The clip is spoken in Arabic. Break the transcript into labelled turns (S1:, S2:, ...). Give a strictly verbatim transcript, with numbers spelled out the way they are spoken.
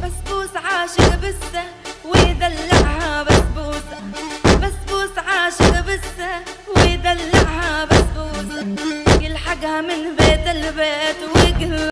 S1: بسبوس عاشق بسه ويدلعها بسبوسة، بسبوس عاشق بسه ويدلعها بسبوسة، يلحقها من بيت البيت ويقل